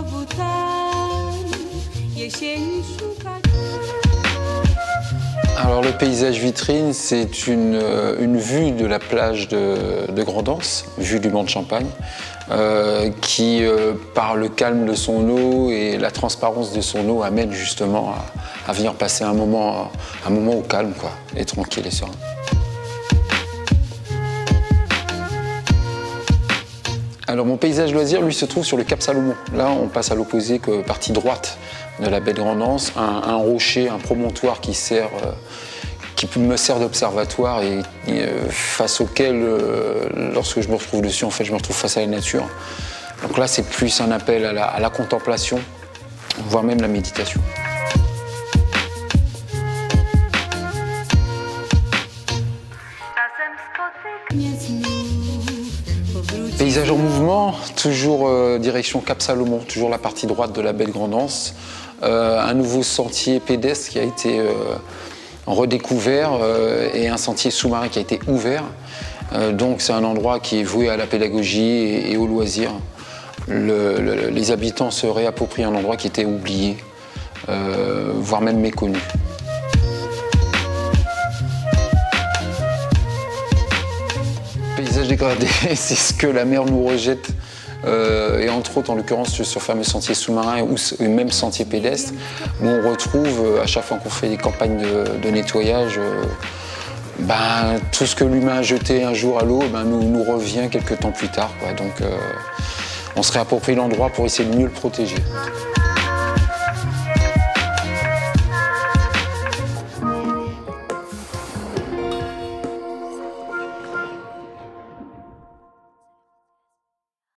Alors le paysage vitrine, c'est une vue de la plage de Grand'Anse, vue du banc de Champagne, qui, par le calme de son eau et la transparence de son eau, amène justement à venir passer un moment au calme, quoi, et tranquille et serein. Alors mon paysage loisir, lui, se trouve sur le Cap Salomon. Là, on passe à l'opposé, que partie droite de la baie de Grand'Anse, un rocher, un promontoire qui me sert d'observatoire et face auquel, lorsque je me retrouve dessus, en fait, je me retrouve face à la nature. Donc là, c'est plus un appel à la contemplation, voire même la méditation. Paysage en mouvement, toujours direction Cap Salomon, toujours la partie droite de la baie de Grand'Anse. Un nouveau sentier pédestre qui a été redécouvert et un sentier sous-marin qui a été ouvert. Donc c'est un endroit qui est voué à la pédagogie et au loisir. Les habitants se réapproprient un endroit qui était oublié, voire même méconnu. Paysage dégradé, c'est ce que la mer nous rejette, et entre autres, en l'occurrence, sur ce fameux sentier sous-marin ou même sentier pédestre, où on retrouve, à chaque fois qu'on fait des campagnes de nettoyage, tout ce que l'humain a jeté un jour à l'eau nous revient quelques temps plus tard, quoi. Donc on se réapproprie l'endroit pour essayer de mieux le protéger.